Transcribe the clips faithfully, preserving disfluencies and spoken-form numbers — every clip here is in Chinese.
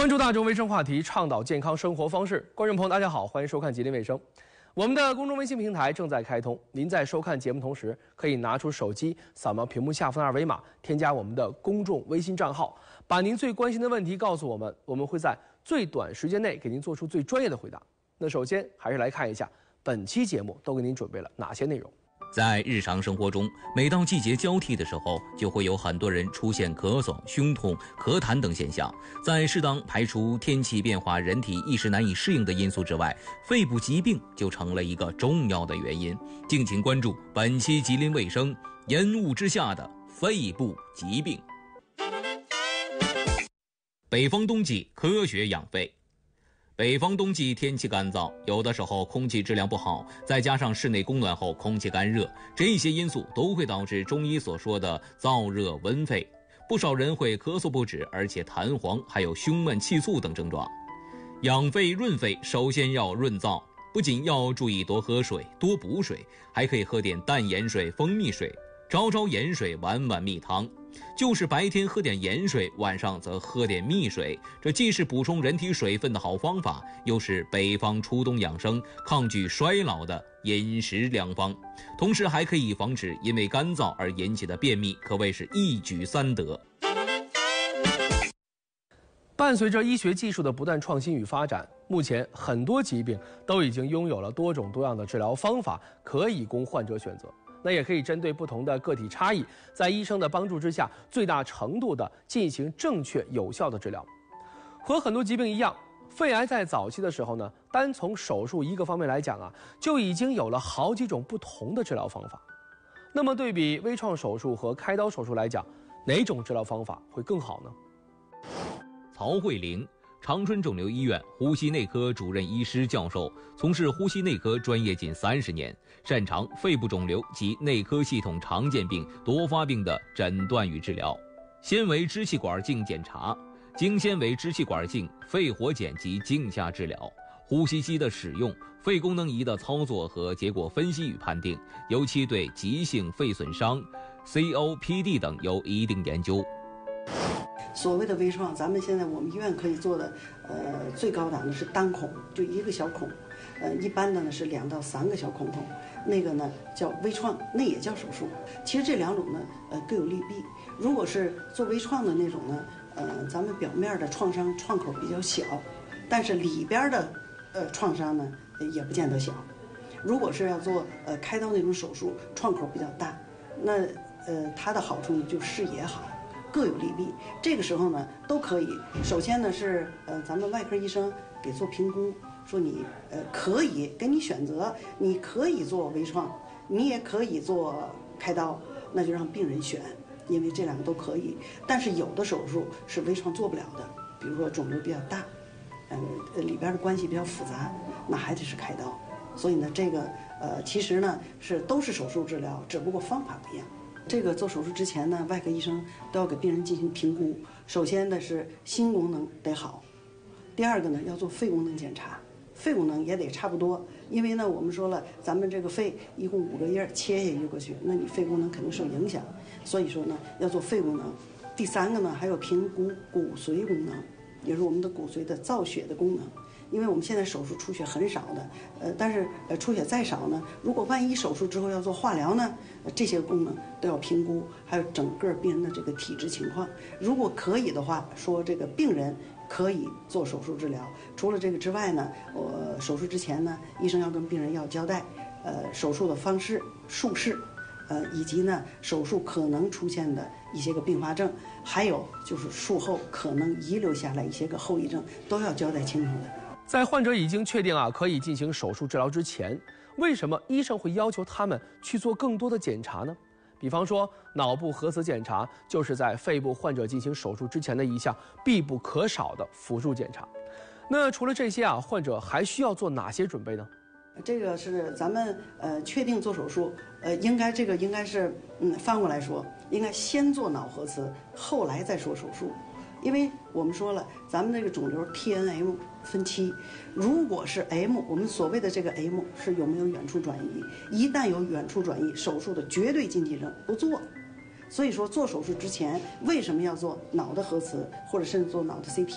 关注大众卫生话题，倡导健康生活方式。观众朋友，大家好，欢迎收看《吉林卫生》。我们的公众微信平台正在开通，您在收看节目同时，可以拿出手机扫描屏幕下方的二维码，添加我们的公众微信账号，把您最关心的问题告诉我们，我们会在最短时间内给您做出最专业的回答。那首先还是来看一下本期节目都给您准备了哪些内容。 在日常生活中，每到季节交替的时候，就会有很多人出现咳嗽、胸痛、咳痰等现象。在适当排除天气变化人体一时难以适应的因素之外，肺部疾病就成了一个重要的原因。敬请关注本期吉林卫生烟雾之下的肺部疾病。北方冬季科学养肺。北方冬季天气干燥，有的时候空气质量不好，再加上室内供暖后空气干热，这些因素都会导致中医所说的燥热温肺。不少人会咳嗽不止，而且痰黄，还有胸闷气促等症状。养肺润肺，首先要润燥，不仅要注意多喝水、多补水，还可以喝点淡盐水、蜂蜜水，朝朝盐水，晚晚蜜汤。就是白天喝点盐水，晚上则喝点蜜水，这既是补充人体水分的好方法，又是北方初冬养生、抗拒衰老的饮食良方，同时还可以防止因为干燥而引起的便秘，可谓是一举三得。 伴随着医学技术的不断创新与发展，目前很多疾病都已经拥有了多种多样的治疗方法，可以供患者选择。那也可以针对不同的个体差异，在医生的帮助之下，最大程度的进行正确有效的治疗。和很多疾病一样，肺癌在早期的时候呢，单从手术一个方面来讲啊，就已经有了好几种不同的治疗方法。那么对比微创手术和开刀手术来讲，哪种治疗方法会更好呢？ 曹慧玲，长春肿瘤医院呼吸内科主任医师教授，从事呼吸内科专业近三十年，擅长肺部肿瘤及内科系统常见病、多发病的诊断与治疗。纤维支气管镜检查、经纤维支气管镜、肺活检及镜下治疗。呼吸机的使用、肺功能仪的操作和结果分析与判定，尤其对急性肺损伤、C O P D 等有一定研究。 所谓的微创，咱们现在我们医院可以做的，呃，最高档的是单孔，就一个小孔，呃，一般的呢是两到三个小孔孔，那个呢叫微创，那也叫手术。其实这两种呢，呃，各有利弊。如果是做微创的那种呢，呃，咱们表面的创伤创口比较小，但是里边的，呃，创伤呢也不见得小。如果是要做呃开刀那种手术，创口比较大，那呃它的好处呢就视野好。各有利弊，这个时候呢都可以。首先呢是呃咱们外科医生给做评估，说你呃可以给你选择，你可以做微创，你也可以做开刀，那就让病人选，因为这两个都可以。但是有的手术是微创做不了的，比如说肿瘤比较大，呃里边的关系比较复杂，那还得是开刀。所以呢这个呃其实呢是都是手术治疗，只不过方法不一样。这个做手术之前呢，外科医生都要给病人进行评估。首先呢是心功能得好，第二个呢要做肺功能检查，肺功能也得差不多。因为呢我们说了，咱们这个肺一共五个叶切下去过去，那你肺功能肯定受影响，所以说呢要做肺功能。第三个呢还要评估骨髓功能，也就是我们的骨髓的造血的功能。因为我们现在手术出血很少的，呃，但是呃出血再少呢，如果万一手术之后要做化疗呢，呃、这些功能都要评估，还有整个病人的这个体质情况。如果可以的话，说这个病人可以做手术治疗。除了这个之外呢，我、呃、手术之前呢，医生要跟病人要交代，呃，手术的方式、术式，呃，以及呢手术可能出现的一些个并发症，还有就是术后可能遗留下来一些个后遗症，都要交代清楚的。 在患者已经确定啊可以进行手术治疗之前，为什么医生会要求他们去做更多的检查呢？比方说脑部核磁检查，就是在肺部患者进行手术之前的一项必不可少的辅助检查。那除了这些啊，患者还需要做哪些准备呢？ 这个是咱们呃确定做手术，呃应该这个应该是嗯翻过来说，应该先做脑核磁，后来再说手术。因为我们说了，咱们这个肿瘤 T N M 分期，如果是 M， 我们所谓的这个 M 是有没有远处转移，一旦有远处转移，手术的绝对禁忌症不做。所以说做手术之前为什么要做脑的核磁，或者甚至做脑的 C T，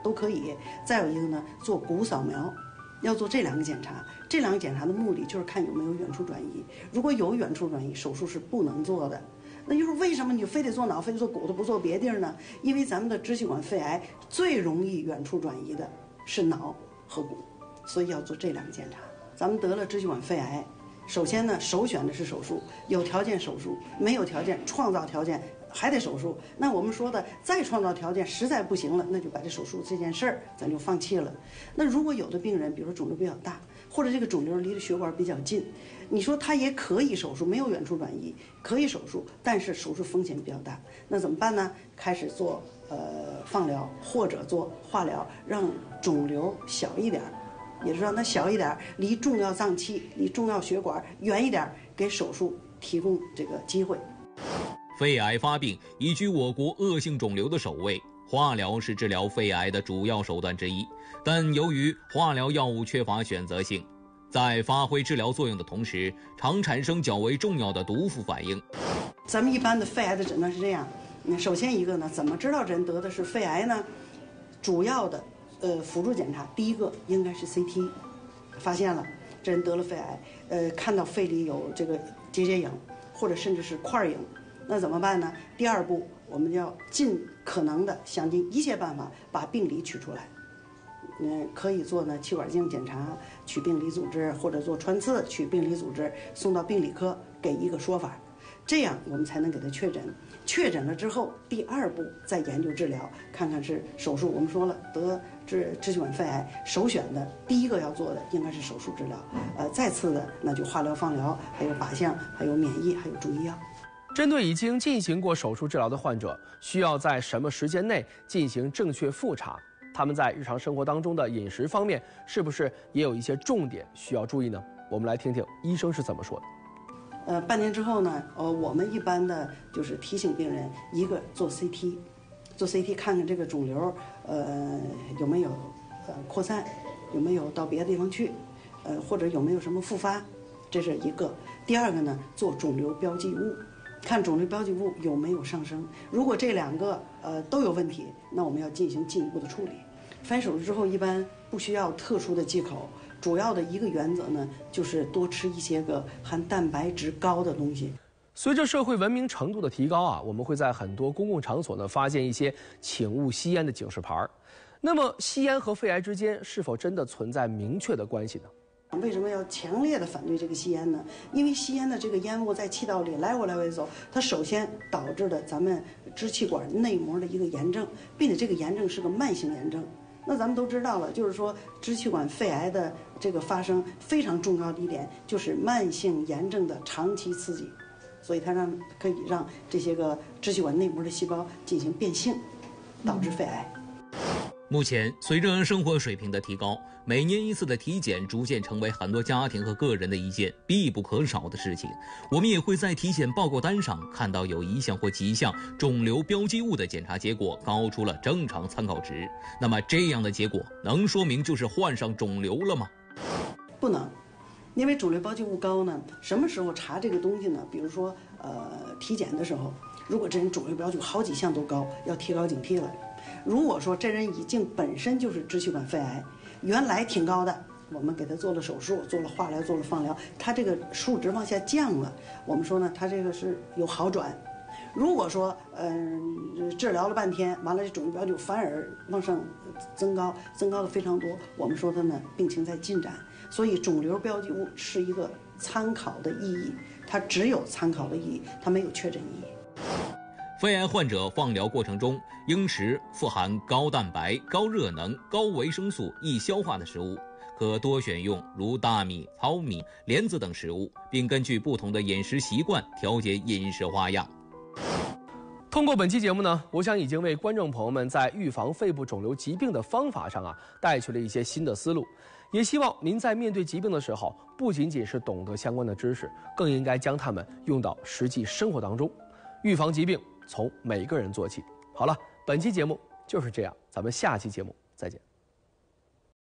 都可以。再有一个呢，做骨扫描，要做这两个检查。这两个检查的目的就是看有没有远处转移。如果有远处转移，手术是不能做的。那就是为什么你非得做脑，非得做骨头，不做别地儿呢？因为咱们的支气管肺癌最容易远处转移的是脑和骨，所以要做这两个检查。咱们得了支气管肺癌，首先呢，首选的是手术，有条件手术，没有条件创造条件还得手术。那我们说的再创造条件实在不行了，那就把这手术这件事儿咱就放弃了。那如果有的病人，比如说肿瘤比较大，或者这个肿瘤离着血管比较近，你说他也可以手术，没有远处转移，可以手术，但是手术风险比较大，那怎么办呢？开始做呃放疗或者做化疗，让肿瘤小一点，也就是让它小一点，离重要脏器、离重要血管远一点，给手术提供这个机会。 肺癌发病已居我国恶性肿瘤的首位，化疗是治疗肺癌的主要手段之一，但由于化疗药物缺乏选择性，在发挥治疗作用的同时，常产生较为重要的毒副反应。 咱们一般的肺癌的诊断是这样，首先一个呢，怎么知道人得的是肺癌呢？主要的呃辅助检查，第一个应该是 C T， 发现了这人得了肺癌，呃看到肺里有这个结节影，或者甚至是块影，那怎么办呢？第二步，我们要尽可能的想尽一切办法把病理取出来。嗯，可以做呢气管镜检查，取病理组织，或者做穿刺取病理组织，送到病理科给一个说法，这样我们才能给他确诊。确诊了之后，第二步再研究治疗，看看是手术。我们说了，得支支气管肺癌，首选的第一个要做的应该是手术治疗，呃，再次的那就化疗、放疗，还有靶向，还有免疫，还有注意药。 针对已经进行过手术治疗的患者，需要在什么时间内进行正确复查？他们在日常生活当中的饮食方面，是不是也有一些重点需要注意呢？我们来听听医生是怎么说的。 呃，半年之后呢，呃，我们一般的就是提醒病人，一个做 C T， 做 C T 看看这个肿瘤，呃，有没有呃扩散，有没有到别的地方去，呃，或者有没有什么复发，这是一个。第二个呢，做肿瘤标记物。看肿瘤标记物有没有上升，如果这两个呃都有问题，那我们要进行进一步的处理。翻手术之后一般不需要特殊的忌口，主要的一个原则呢就是多吃一些个含蛋白质高的东西。 随着社会文明程度的提高啊，我们会在很多公共场所呢发现一些请勿吸烟的警示牌。那么吸烟和肺癌之间是否真的存在明确的关系呢？ 为什么要强烈的反对这个吸烟呢？因为吸烟的这个烟雾在气道里来回来回走，它首先导致了咱们支气管内膜的一个炎症，并且这个炎症是个慢性炎症。那咱们都知道了，就是说支气管肺癌的这个发生非常重要的一点就是慢性炎症的长期刺激，所以它让可以让这些个支气管内膜的细胞进行变性，导致肺癌。 目前，随着生活水平的提高，每年一次的体检逐渐成为很多家庭和个人的一件必不可少的事情。我们也会在体检报告单上看到有一项或几项肿瘤标记物的检查结果高出了正常参考值。那么这样的结果能说明就是患上肿瘤了吗？ 不能，因为肿瘤标记物高呢，什么时候查这个东西呢？比如说，呃，体检的时候，如果这人肿瘤标记物好几项都高，要提高警惕了。如果说这人已经本身就是支气管肺癌，原来挺高的，我们给他做了手术，做了化疗，做了放疗，他这个数值往下降了，我们说呢，他这个是有好转。如果说嗯、呃、治疗了半天，完了这肿瘤标记物反而往上增高，增高的非常多，我们说的呢病情在进展。所以肿瘤标记物是一个参考的意义，它只有参考的意义，它没有确诊意义。 肺癌患者放疗过程中应食富含高蛋白、高热能、高维生素、易消化的食物，可多选用如大米、糙米、莲子等食物，并根据不同的饮食习惯调节饮食花样。 通过本期节目呢，我想已经为观众朋友们在预防肺部肿瘤疾病的方法上啊带去了一些新的思路，也希望您在面对疾病的时候，不仅仅是懂得相关的知识，更应该将它们用到实际生活当中。预防疾病从每个人做起。好了，本期节目就是这样，咱们下期节目再见。